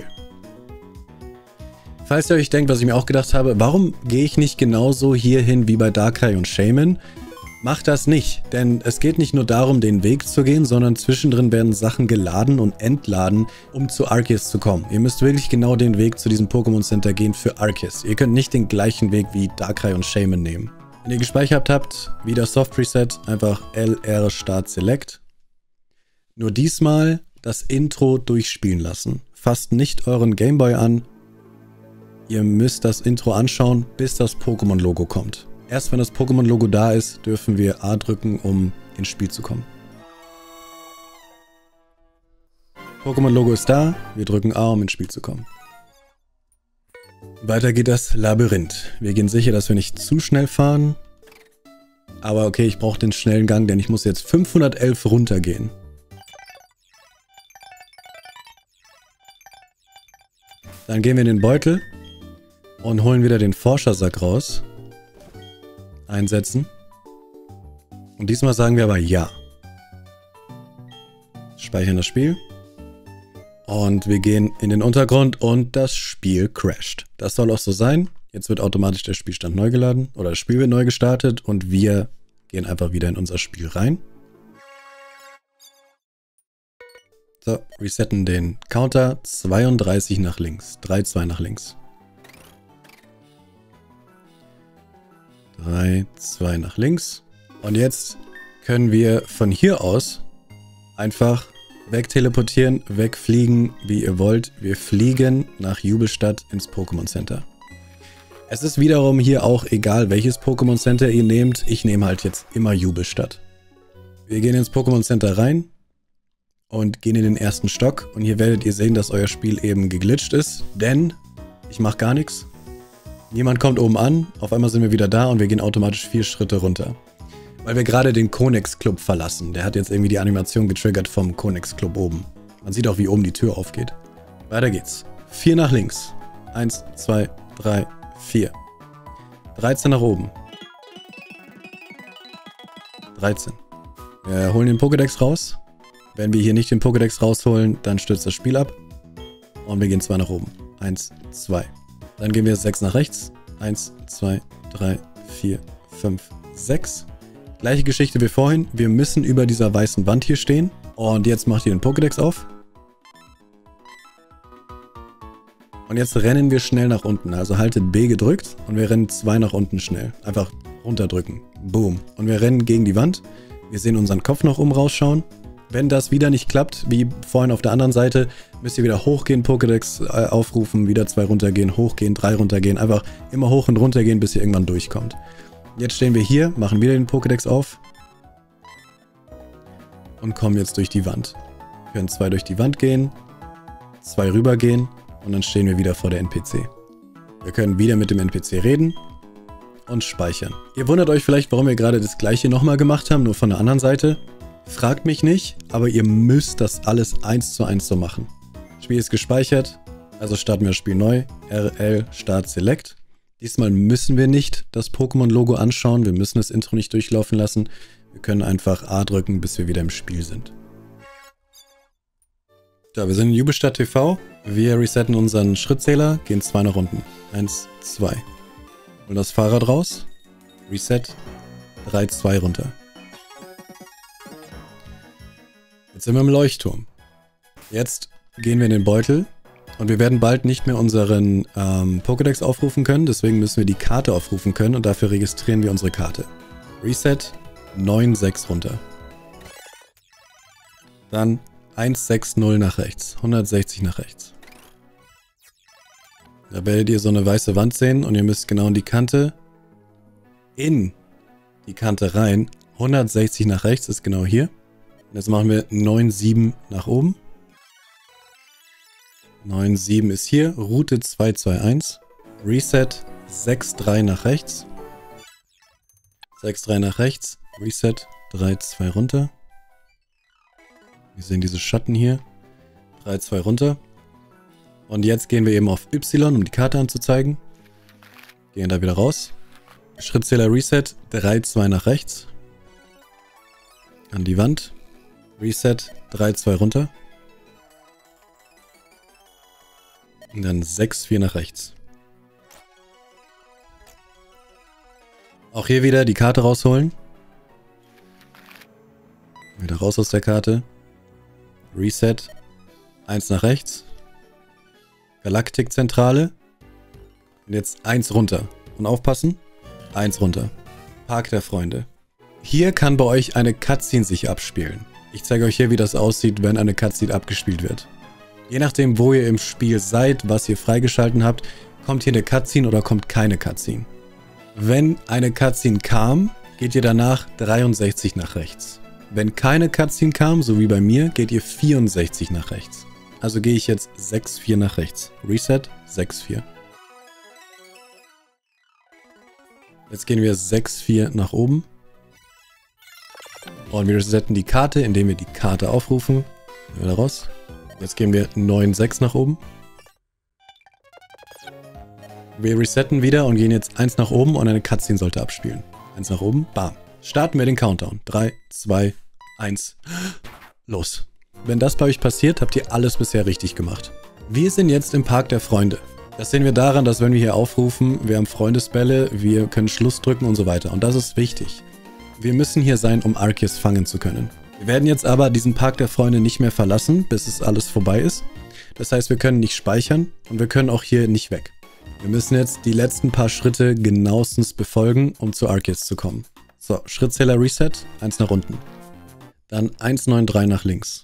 Falls ihr euch denkt, was ich mir auch gedacht habe, warum gehe ich nicht genauso hier hin wie bei Darkrai und Shaymin? Macht das nicht, denn es geht nicht nur darum, den Weg zu gehen, sondern zwischendrin werden Sachen geladen und entladen, um zu Arceus zu kommen. Ihr müsst wirklich genau den Weg zu diesem Pokémon Center gehen für Arceus. Ihr könnt nicht den gleichen Weg wie Darkrai und Shaymin nehmen. Wenn ihr gespeichert habt, wieder Soft Reset, einfach L R Start Select. Nur diesmal das Intro durchspielen lassen. Fasst nicht euren Gameboy an. Ihr müsst das Intro anschauen, bis das Pokémon-Logo kommt. Erst wenn das Pokémon-Logo da ist, dürfen wir A drücken, um ins Spiel zu kommen. Pokémon-Logo ist da, wir drücken A, um ins Spiel zu kommen. Weiter geht das Labyrinth. Wir gehen sicher, dass wir nicht zu schnell fahren. Aber okay, ich brauche den schnellen Gang, denn ich muss jetzt fünfhundertelf runtergehen. Dann gehen wir in den Beutel und holen wieder den Forschersack raus. Einsetzen. Und diesmal sagen wir aber ja. Speichern das Spiel. Und wir gehen in den Untergrund und das Spiel crasht. Das soll auch so sein. Jetzt wird automatisch der Spielstand neu geladen oder das Spiel wird neu gestartet und wir gehen einfach wieder in unser Spiel rein. So, resetten den Counter. zweiunddreißig nach links. drei zwei nach links. drei zwei nach links. Und jetzt können wir von hier aus einfach wegteleportieren, wegfliegen, wie ihr wollt. Wir fliegen nach Jubelstadt ins Pokémon Center. Es ist wiederum hier auch egal, welches Pokémon Center ihr nehmt. Ich nehme halt jetzt immer Jubelstadt. Wir gehen ins Pokémon Center rein und gehen in den ersten Stock. Und hier werdet ihr sehen, dass euer Spiel eben geglitscht ist, denn ich mache gar nichts. Niemand kommt oben an, auf einmal sind wir wieder da und wir gehen automatisch vier Schritte runter. Weil wir gerade den Konex Club verlassen. Der hat jetzt irgendwie die Animation getriggert vom Konex Club oben. Man sieht auch, wie oben die Tür aufgeht. Weiter geht's. vier nach links. eins, zwei, drei, vier. dreizehn nach oben. dreizehn. Wir holen den Pokédex raus. Wenn wir hier nicht den Pokédex rausholen, dann stürzt das Spiel ab. Und wir gehen zwei nach oben. eins, zwei. Dann gehen wir sechs nach rechts. eins, zwei, drei, vier, fünf, sechs. Gleiche Geschichte wie vorhin. Wir müssen über dieser weißen Wand hier stehen. Und jetzt macht ihr den Pokédex auf. Und jetzt rennen wir schnell nach unten. Also haltet B gedrückt und wir rennen zwei nach unten schnell. Einfach runterdrücken. Boom. Und wir rennen gegen die Wand. Wir sehen unseren Kopf noch oben rausschauen. Wenn das wieder nicht klappt, wie vorhin auf der anderen Seite, müsst ihr wieder hochgehen, Pokédex äh, aufrufen, wieder zwei runtergehen, hochgehen, drei runtergehen. Einfach immer hoch und runter gehen, bis ihr irgendwann durchkommt. Jetzt stehen wir hier, machen wieder den Pokédex auf. Und kommen jetzt durch die Wand. Wir können zwei durch die Wand gehen, zwei rübergehen und dann stehen wir wieder vor der N P C. Wir können wieder mit dem N P C reden und speichern. Ihr wundert euch vielleicht, warum wir gerade das gleiche nochmal gemacht haben, nur von der anderen Seite. Fragt mich nicht, aber ihr müsst das alles eins zu eins so machen. Spiel ist gespeichert, also starten wir das Spiel neu. R L Start Select. Diesmal müssen wir nicht das Pokémon-Logo anschauen, wir müssen das Intro nicht durchlaufen lassen. Wir können einfach A drücken, bis wir wieder im Spiel sind. So, wir sind in Jubelstadt T V. Wir resetten unseren Schrittzähler, gehen zwei nach unten. eins, zwei. Holen das Fahrrad raus. Reset. drei, zwei runter. Jetzt sind wir im Leuchtturm. Jetzt gehen wir in den Beutel und wir werden bald nicht mehr unseren ähm, Pokédex aufrufen können, deswegen müssen wir die Karte aufrufen können und dafür registrieren wir unsere Karte. Reset, neun, sechs runter. Dann eins, sechs, null nach rechts, hundertsechzig nach rechts. Da werdet ihr so eine weiße Wand sehen und ihr müsst genau in die Kante, in die Kante rein, hundertsechzig nach rechts ist genau hier. Jetzt machen wir neun, sieben nach oben. neun, sieben ist hier. Route zwei, zwei, eins. Reset sechs, drei nach rechts. sechs, drei nach rechts. Reset drei, zwei runter. Wir sehen diese Schatten hier. drei, zwei runter. Und jetzt gehen wir eben auf Y, um die Karte anzuzeigen. Gehen da wieder raus. Schrittzähler Reset drei, zwei nach rechts. An die Wand. Reset, drei, zwei runter. Und dann sechs, vier nach rechts. Auch hier wieder die Karte rausholen. Wieder raus aus der Karte. Reset. Eins nach rechts. Galaktikzentrale. Und jetzt eins runter. Und aufpassen. Eins runter. Park der Freunde. Hier kann bei euch eine Cutscene sich abspielen. Ich zeige euch hier, wie das aussieht, wenn eine Cutscene abgespielt wird. Je nachdem, wo ihr im Spiel seid, was ihr freigeschalten habt, kommt hier eine Cutscene oder kommt keine Cutscene. Wenn eine Cutscene kam, geht ihr danach dreiundsechzig nach rechts. Wenn keine Cutscene kam, so wie bei mir, geht ihr vierundsechzig nach rechts. Also gehe ich jetzt sechs vier nach rechts. Reset, sechs vier. Jetzt gehen wir sechs vier nach oben. Und wir resetten die Karte, indem wir die Karte aufrufen. Wieder raus. Jetzt gehen wir neun sechs nach oben. Wir resetten wieder und gehen jetzt eins nach oben und eine Cutscene sollte abspielen. eins nach oben, bam. Starten wir den Countdown. drei, zwei, eins. Los. Wenn das bei euch passiert, habt ihr alles bisher richtig gemacht. Wir sind jetzt im Park der Freunde. Das sehen wir daran, dass wenn wir hier aufrufen, wir haben Freundesbälle, wir können Schluss drücken und so weiter. Und das ist wichtig. Wir müssen hier sein, um Arceus fangen zu können. Wir werden jetzt aber diesen Park der Freunde nicht mehr verlassen, bis es alles vorbei ist. Das heißt, wir können nicht speichern und wir können auch hier nicht weg. Wir müssen jetzt die letzten paar Schritte genauestens befolgen, um zu Arceus zu kommen. So, Schrittzähler Reset, eins nach unten. Dann eins neun drei nach links.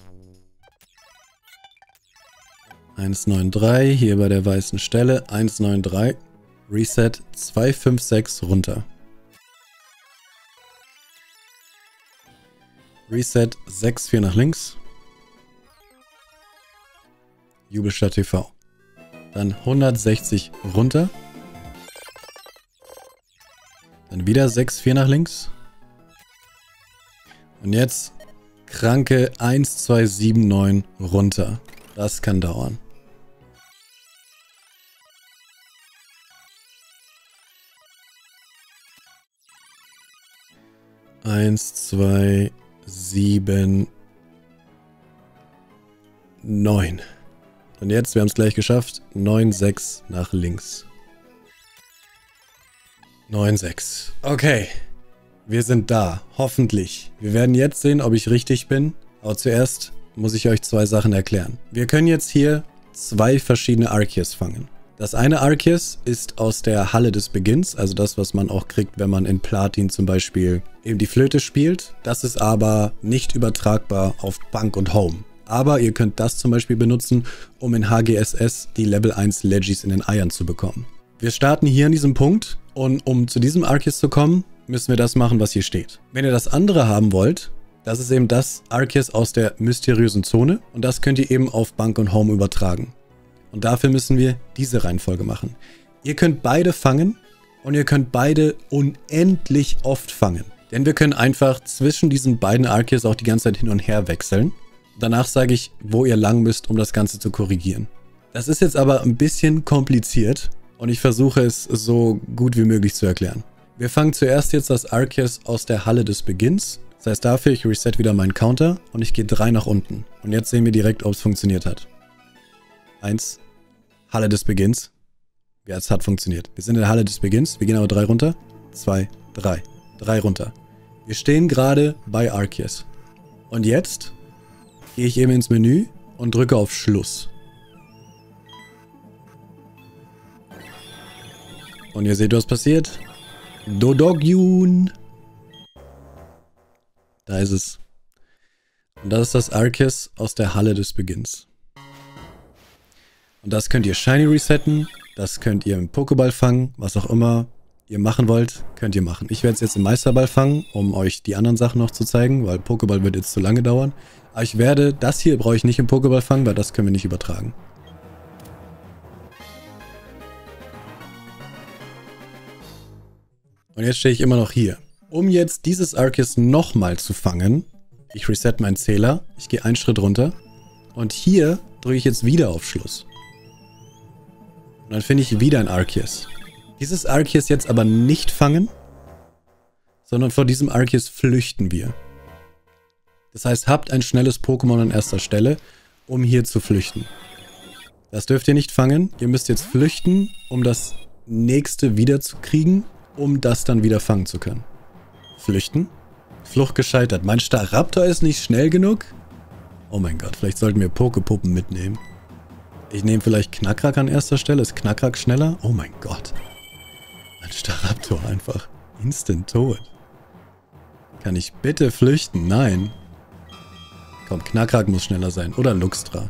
eins neun drei, hier bei der weißen Stelle, eins neun drei, Reset, zwei fünf sechs runter. Reset, sechs vier nach links. Jubelstadt T V. Dann hundertsechzig runter. Dann wieder sechs vier nach links. Und jetzt kranke eins zwei sieben neun runter. Das kann dauern. eins, zwei, sieben, neun. Und jetzt, wir haben es gleich geschafft, neun sechs nach links. neun sechs. Okay. Wir sind da. Hoffentlich. Wir werden jetzt sehen, ob ich richtig bin. Aber zuerst muss ich euch zwei Sachen erklären. Wir können jetzt hier zwei verschiedene Arceus fangen. Das eine Arceus ist aus der Halle des Beginns, also das, was man auch kriegt, wenn man in Platin zum Beispiel eben die Flöte spielt. Das ist aber nicht übertragbar auf Bank und Home. Aber ihr könnt das zum Beispiel benutzen, um in H G S S die Level eins Legis in den Eiern zu bekommen. Wir starten hier an diesem Punkt und um zu diesem Arceus zu kommen, müssen wir das machen, was hier steht. Wenn ihr das andere haben wollt, das ist eben das Arceus aus der mysteriösen Zone und das könnt ihr eben auf Bank und Home übertragen. Und dafür müssen wir diese Reihenfolge machen. Ihr könnt beide fangen und ihr könnt beide unendlich oft fangen. Denn wir können einfach zwischen diesen beiden Arceus auch die ganze Zeit hin und her wechseln. Danach sage ich, wo ihr lang müsst, um das Ganze zu korrigieren. Das ist jetzt aber ein bisschen kompliziert und ich versuche es so gut wie möglich zu erklären. Wir fangen zuerst jetzt das Arceus aus der Halle des Beginns. Das heißt dafür, ich reset wieder meinen Counter und ich gehe drei nach unten. Und jetzt sehen wir direkt, ob es funktioniert hat. eins. Halle des Beginns. Ja, es hat funktioniert. Wir sind in der Halle des Beginns. Wir gehen aber drei runter. zwei, drei. drei runter. Wir stehen gerade bei Arceus. Und jetzt gehe ich eben ins Menü und drücke auf Schluss. Und ihr seht, was passiert. Dodogyun. Da ist es. Und das ist das Arceus aus der Halle des Beginns. Und das könnt ihr Shiny resetten, das könnt ihr im Pokéball fangen, was auch immer ihr machen wollt, könnt ihr machen. Ich werde es jetzt im Meisterball fangen, um euch die anderen Sachen noch zu zeigen, weil Pokéball wird jetzt zu lange dauern. Aber ich werde, das hier brauche ich nicht im Pokéball fangen, weil das können wir nicht übertragen. Und jetzt stehe ich immer noch hier. Um jetzt dieses Arceus nochmal zu fangen, ich reset meinen Zähler, ich gehe einen Schritt runter und hier drücke ich jetzt wieder auf Schluss. Und dann finde ich wieder ein Arceus. Dieses Arceus jetzt aber nicht fangen, sondern vor diesem Arceus flüchten wir. Das heißt, habt ein schnelles Pokémon an erster Stelle, um hier zu flüchten. Das dürft ihr nicht fangen. Ihr müsst jetzt flüchten, um das nächste wieder zu kriegen, um das dann wieder fangen zu können. Flüchten. Flucht gescheitert. Mein Staraptor ist nicht schnell genug? Oh mein Gott, vielleicht sollten wir Pokepuppen mitnehmen. Ich nehme vielleicht Knackrack an erster Stelle. Ist Knackrack schneller? Oh mein Gott. Mein Staraptor einfach instant tot. Kann ich bitte flüchten? Nein. Komm, Knackrack muss schneller sein. Oder Luxtra.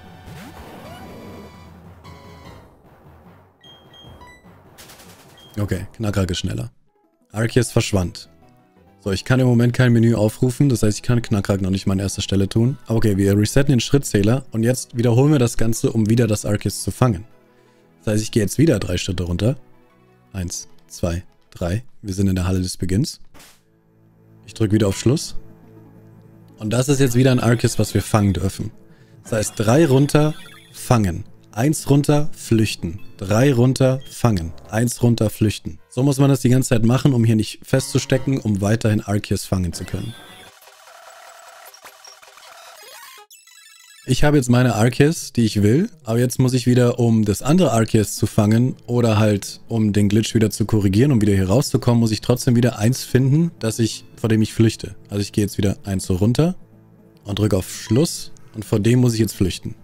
Okay, Knackrack ist schneller. Arceus verschwand. So, ich kann im Moment kein Menü aufrufen. Das heißt, ich kann Knackrack noch nicht mal an erster Stelle tun. Okay, wir resetten den Schrittzähler. Und jetzt wiederholen wir das Ganze, um wieder das Arceus zu fangen. Das heißt, ich gehe jetzt wieder drei Schritte runter. Eins, zwei, drei. Wir sind in der Halle des Beginns. Ich drücke wieder auf Schluss. Und das ist jetzt wieder ein Arceus, was wir fangen dürfen. Das heißt, drei runter, fangen. Eins runter, flüchten. Drei runter, fangen. Eins runter, flüchten. So muss man das die ganze Zeit machen, um hier nicht festzustecken, um weiterhin Arceus fangen zu können. Ich habe jetzt meine Arceus, die ich will, aber jetzt muss ich wieder, um das andere Arceus zu fangen oder halt, um den Glitch wieder zu korrigieren, um wieder hier rauszukommen, muss ich trotzdem wieder eins finden, dass ich, vor dem ich flüchte. Also ich gehe jetzt wieder eins so runter und drücke auf Schluss und vor dem muss ich jetzt flüchten.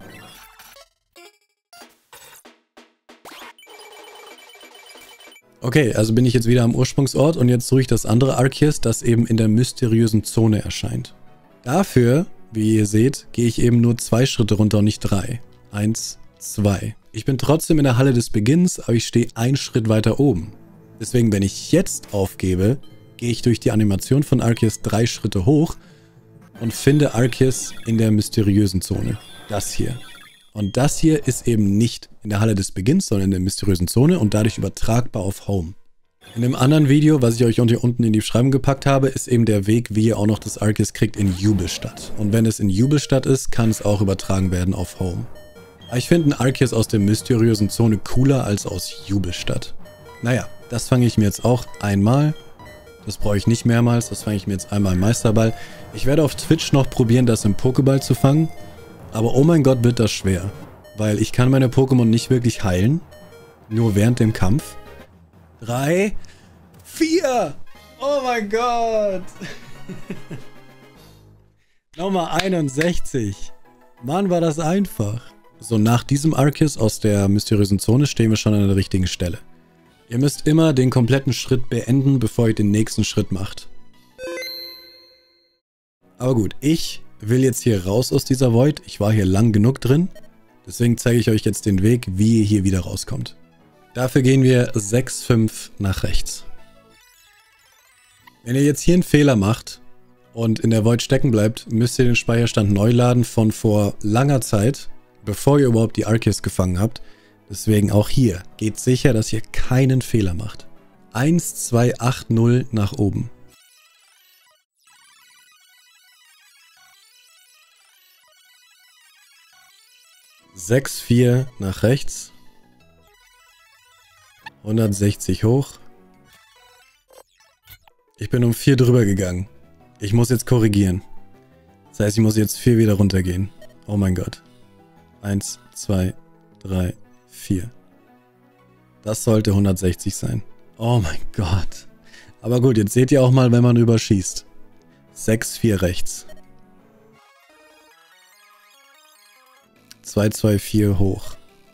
Okay, also bin ich jetzt wieder am Ursprungsort und jetzt suche ich das andere Arceus, das eben in der mysteriösen Zone erscheint. Dafür, wie ihr seht, gehe ich eben nur zwei Schritte runter und nicht drei. Eins, zwei. Ich bin trotzdem in der Halle des Beginns, aber ich stehe einen Schritt weiter oben. Deswegen, wenn ich jetzt aufgebe, gehe ich durch die Animation von Arceus drei Schritte hoch und finde Arceus in der mysteriösen Zone. Das hier. Und das hier ist eben nicht in der Halle des Beginns, sondern in der mysteriösen Zone und dadurch übertragbar auf Home. In dem anderen Video, was ich euch hier unten in die Beschreibung gepackt habe, ist eben der Weg, wie ihr auch noch das Arceus kriegt in Jubelstadt. Und wenn es in Jubelstadt ist, kann es auch übertragen werden auf Home. Aber ich finde einen Arceus aus der mysteriösen Zone cooler als aus Jubelstadt. Naja, das fange ich mir jetzt auch einmal. Das brauche ich nicht mehrmals, das fange ich mir jetzt einmal im Meisterball. Ich werde auf Twitch noch probieren, das im Pokéball zu fangen. Aber oh mein Gott, wird das schwer. Weil ich kann meine Pokémon nicht wirklich heilen. Nur während dem Kampf. Drei. Vier. Oh mein Gott. Nummer einundsechzig. Mann, war das einfach. So, nach diesem Arceus aus der mysteriösen Zone stehen wir schon an der richtigen Stelle. Ihr müsst immer den kompletten Schritt beenden, bevor ihr den nächsten Schritt macht. Aber gut, ich will jetzt hier raus aus dieser Void. Ich war hier lang genug drin. Deswegen zeige ich euch jetzt den Weg, wie ihr hier wieder rauskommt. Dafür gehen wir sechs, fünf nach rechts. Wenn ihr jetzt hier einen Fehler macht und in der Void stecken bleibt, müsst ihr den Speicherstand neu laden von vor langer Zeit, bevor ihr überhaupt die Arceus gefangen habt. Deswegen auch hier. Geht sicher, dass ihr keinen Fehler macht. eins, zwei, acht, null nach oben. sechs, vier nach rechts. hundertsechzig hoch. Ich bin um vier drüber gegangen. Ich muss jetzt korrigieren. Das heißt, ich muss jetzt vier wieder runtergehen. Oh mein Gott. eins, zwei, drei, vier. Das sollte hundertsechzig sein. Oh mein Gott. Aber gut, jetzt seht ihr auch mal, wenn man überschießt. sechs, vier rechts. zwei, zwei, vier hoch.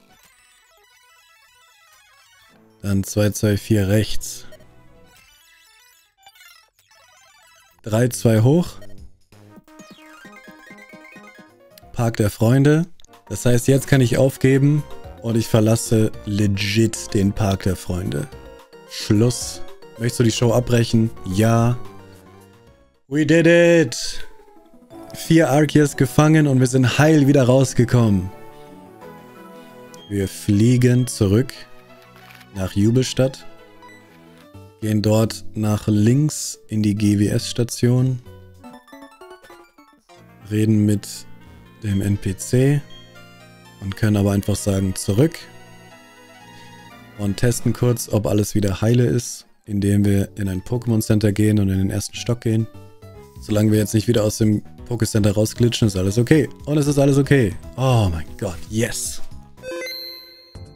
Dann zwei, zwei, vier rechts. drei, zwei hoch. Park der Freunde. Das heißt, jetzt kann ich aufgeben und ich verlasse legit den Park der Freunde. Schluss. Möchtest du die Show abbrechen? Ja. We did it! Vier Arceus gefangen und wir sind heil wieder rausgekommen. Wir fliegen zurück nach Jubelstadt. Gehen dort nach links in die G W S-Station. Reden mit dem N P C. Und können aber einfach sagen zurück. Und testen kurz, ob alles wieder heile ist. Indem wir in ein Pokémon Center gehen und in den ersten Stock gehen. Solange wir jetzt nicht wieder aus dem Pokécenter rausglitschen, ist alles okay. Und es ist alles okay. Oh mein Gott, yes.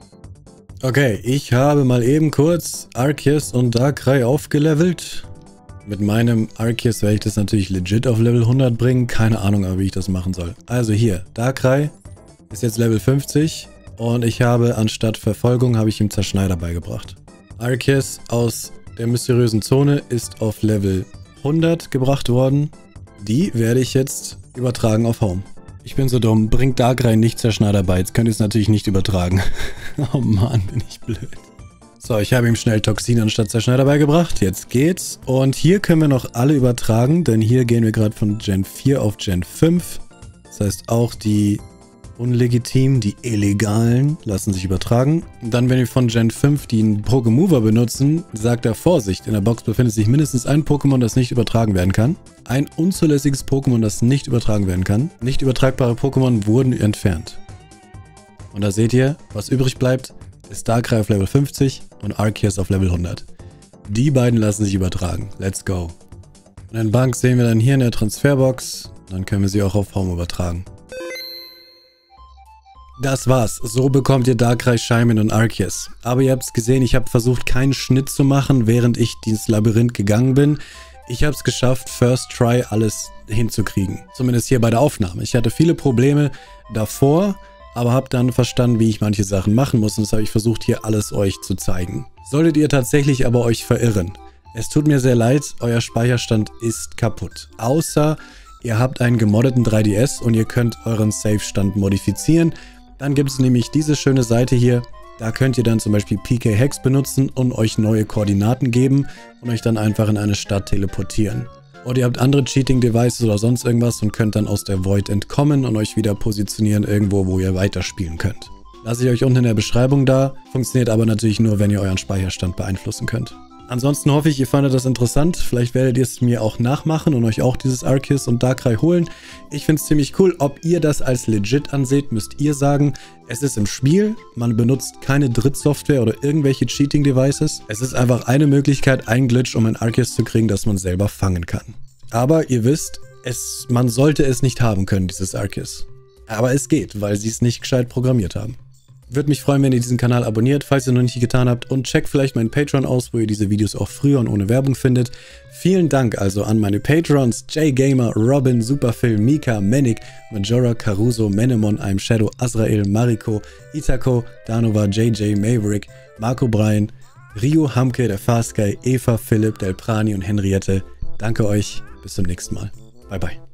Okay, ich habe mal eben kurz Arceus und Darkrai aufgelevelt. Mit meinem Arceus werde ich das natürlich legit auf Level hundert bringen. Keine Ahnung aber, wie ich das machen soll. Also hier, Darkrai ist jetzt Level fünfzig und ich habe anstatt Verfolgung, habe ich ihm Zerschneider beigebracht. Arceus aus der mysteriösen Zone ist auf Level hundert gebracht worden. Die werde ich jetzt übertragen auf Home. Ich bin so dumm, bringt Darkrai nicht Zerschneider bei. Jetzt könnt ihr es natürlich nicht übertragen. Oh Mann, bin ich blöd. So, ich habe ihm schnell Toxin anstatt Zerschneider beigebracht. Jetzt geht's. Und hier können wir noch alle übertragen, denn hier gehen wir gerade von Gen vier auf Gen fünf. Das heißt, auch die unlegitimen, die illegalen lassen sich übertragen. Und dann, wenn wir von Gen fünf den Pokemover benutzen, sagt er Vorsicht. In der Box befindet sich mindestens ein Pokémon, das nicht übertragen werden kann. Ein unzulässiges Pokémon, das nicht übertragen werden kann. Nicht übertragbare Pokémon wurden entfernt. Und da seht ihr, was übrig bleibt, ist Darkrai auf Level fünfzig und Arceus auf Level hundert. Die beiden lassen sich übertragen. Let's go. Und den Bank sehen wir dann hier in der Transferbox. Dann können wir sie auch auf Home übertragen. Das war's. So bekommt ihr Darkrai, Shaymin und Arceus. Aber ihr habt es gesehen, ich habe versucht, keinen Schnitt zu machen, während ich dieses Labyrinth gegangen bin. Ich habe es geschafft, First Try alles hinzukriegen. Zumindest hier bei der Aufnahme. Ich hatte viele Probleme davor, aber habe dann verstanden, wie ich manche Sachen machen muss. Und das habe ich versucht, hier alles euch zu zeigen. Solltet ihr tatsächlich aber euch verirren, es tut mir sehr leid, euer Speicherstand ist kaputt. Außer ihr habt einen gemoddeten drei D S und ihr könnt euren Save-Stand modifizieren. Dann gibt es nämlich diese schöne Seite hier. Da könnt ihr dann zum Beispiel P K Hex benutzen und euch neue Koordinaten geben und euch dann einfach in eine Stadt teleportieren. Oder ihr habt andere Cheating-Devices oder sonst irgendwas und könnt dann aus der Void entkommen und euch wieder positionieren irgendwo, wo ihr weiterspielen könnt. Lasse ich euch unten in der Beschreibung da. Funktioniert aber natürlich nur, wenn ihr euren Speicherstand beeinflussen könnt. Ansonsten hoffe ich, ihr fandet das interessant. Vielleicht werdet ihr es mir auch nachmachen und euch auch dieses Arceus und Darkrai holen. Ich finde es ziemlich cool. Ob ihr das als legit anseht, müsst ihr sagen. Es ist im Spiel. Man benutzt keine Drittsoftware oder irgendwelche Cheating-Devices. Es ist einfach eine Möglichkeit, ein Glitch, um ein Arceus zu kriegen, das man selber fangen kann. Aber ihr wisst, es, man sollte es nicht haben können, dieses Arceus. Aber es geht, weil sie es nicht gescheit programmiert haben. Würde mich freuen, wenn ihr diesen Kanal abonniert, falls ihr noch nicht getan habt. Und checkt vielleicht meinen Patreon aus, wo ihr diese Videos auch früher und ohne Werbung findet. Vielen Dank also an meine Patrons: J-Gamer, Robin, Superphil, Mika, Manic, Majora, Caruso, Menemon, I'm Shadow, Azrael, Mariko, Itako, Danova, J J, Maverick, Marco Brian, Rio, Hamke, der Fastguy, Eva, Philipp, Delprani und Henriette. Danke euch. Bis zum nächsten Mal. Bye bye.